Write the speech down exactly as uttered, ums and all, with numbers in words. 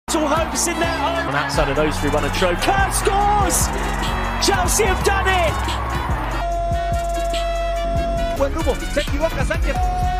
All hopes in their own. On outside of those three, won a trophy. Kerr scores! Chelsea have done it! Buen grupo, se equivoca Sánchez.